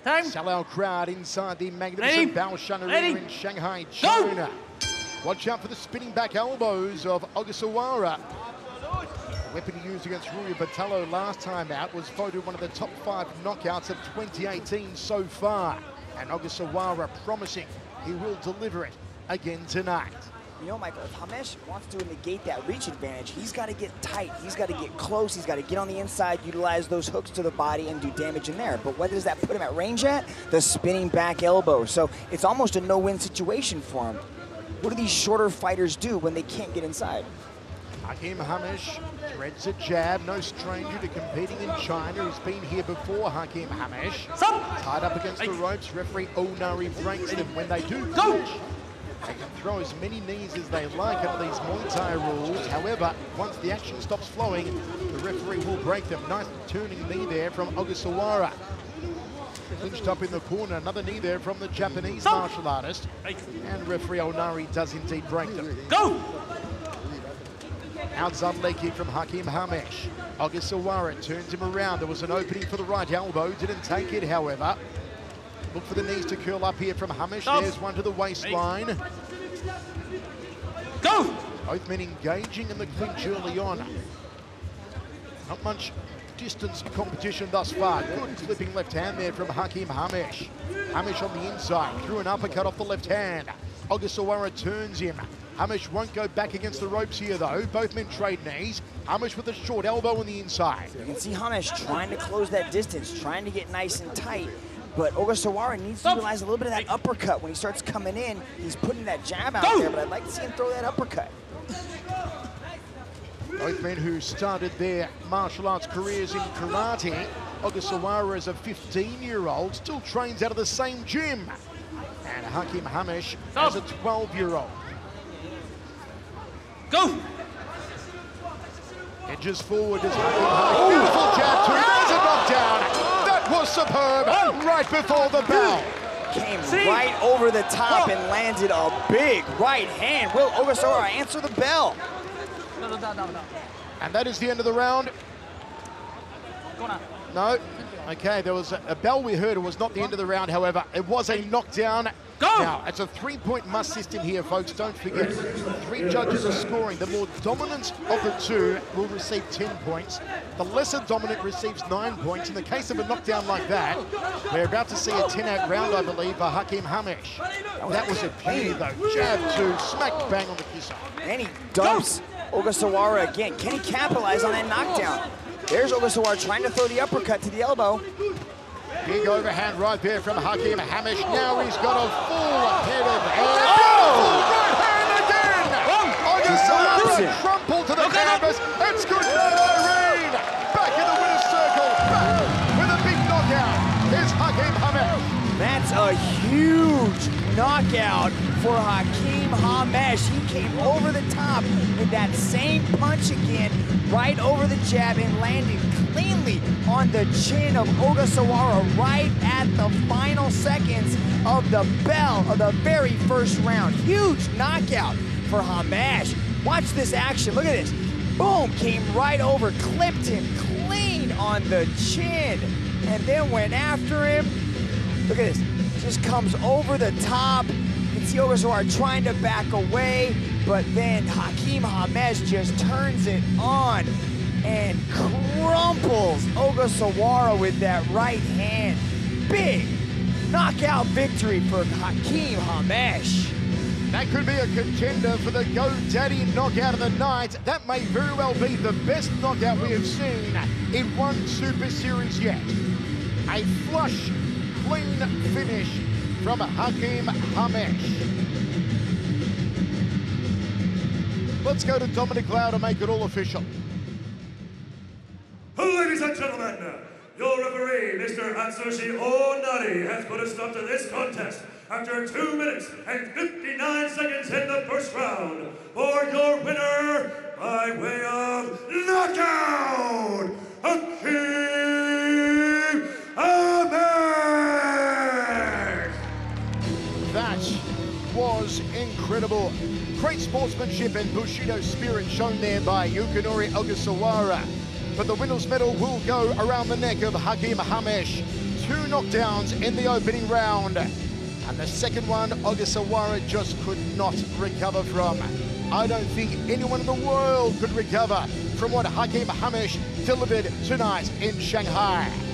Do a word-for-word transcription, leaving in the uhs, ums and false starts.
Time. Sellout crowd inside the Ready? magnificent Baoshan Ready? Arena in Shanghai, China. Watch out for the spinning back elbows of Ogasawara. The weapon he used against Rui Batallo last time out was voted one of the top five knockouts of twenty eighteen so far. And Ogasawara promising he will deliver it again tonight. You know, Michael, if Hamech wants to negate that reach advantage, he's got to get tight, he's got to get close, he's got to get on the inside, utilize those hooks to the body and do damage in there. But what does that put him at range at? The spinning back elbow. So it's almost a no-win situation for him. What do these shorter fighters do when they can't get inside? Hakim Hamech threads a jab, no stranger to competing in China. He's been here before, Hakim Hamech. Tied up against the ropes, referee Onari breaks them. When they do touch, they can throw as many knees as they like under these Muay Thai rules. However, once the action stops flowing, the referee will break them. Nice turning knee there from Ogasawara. Clinched up in the corner, another knee there from the Japanese martial artist. And referee Onari does indeed break them. Go! Outside leg kick from Hakim Hamech. Ogasawara turns him around. There was an opening for the right elbow. Didn't take it, however. Look for the knees to curl up here from Hamech. Stop. There's one to the waistline. Go! Both men engaging in the clinch early on. Not much distance competition thus far. Good flipping left hand there from Hakim Hamech. Hamech on the inside, threw an uppercut off the left hand. Ogasawara turns him. Hamech won't go back against the ropes here though. Both men trade knees. Hamech with a short elbow on the inside. You can see Hamech trying to close that distance, trying to get nice and tight. But Ogasawara needs to utilize a little bit of that uppercut. When he starts coming in, he's putting that jab out Go! there, but I'd like to see him throw that uppercut. Both men who started their martial arts careers in karate. Ogasawara is a fifteen-year-old, still trains out of the same gym. And Hakim Hamech as a twelve-year-old. Go! Edges forward as Hakim Hamech. Beautiful jab, two. There's a knockdown. That was superb, right before the bell. Came See? right over the top and landed a big right hand. Will Ogasawara answer the bell? No, no, no, no, no. And that is the end of the round. Go now. No. Okay, there was a, a bell we heard. It was not the end of the round, however. It was a knockdown. Go! Now, it's a three-point must system here, folks. Don't forget. Three judges are scoring. The more dominant of the two will receive ten points. The lesser dominant receives nine points. In the case of a knockdown like that, we're about to see a ten-out round, I believe, for Hakim Hamech. That was a beauty, though. Jab two, smack bang on the kisser. And he dumps Ogasawara again. Can he capitalize on that knockdown? There's Ogasawara trying to throw the uppercut to the elbow. Big overhand right there from Hakim Hamech. Now he's got a full head of hair. Oh! Right hand again! Ogasawara crumpled to the canvas. It's good night, Irene! Back in the winner's circle. Back with a big knockout is Hakim Hamech. That's a huge knockout for Hakim Hamech. He came over the top with that same punch again, right over the jab and landed cleanly on the chin of Ogasawara right at the final seconds of the bell of the very first round. Huge knockout for Hamech. Watch this action. Look at this. Boom, came right over, clipped him clean on the chin, and then went after him. Look at this. Just comes over the top. You can see Ogasawara trying to back away, but then Hakim Hamech just turns it on and crumples Ogasawara with that right hand. Big knockout victory for Hakim Hamech. That could be a contender for the GoDaddy knockout of the night. That may very well be the best knockout we have seen in one Super Series yet. A flush, clean finish from Hakim Hamech. Let's go to Dominic Lau to make it all official. Ladies and gentlemen, your referee, Mister Atsushi Onari, has put a stop to this contest after two minutes and fifty-nine seconds in the first round. For your winner, by way of knockout, Hakim Hamech! That was incredible. Great sportsmanship and Bushido spirit shown there by Yukinori Ogasawara. But the winner's medal will go around the neck of Hakim Hamech. two knockdowns in the opening round. And the second one, Ogasawara just could not recover from. I don't think anyone in the world could recover from what Hakim Hamech delivered tonight in Shanghai.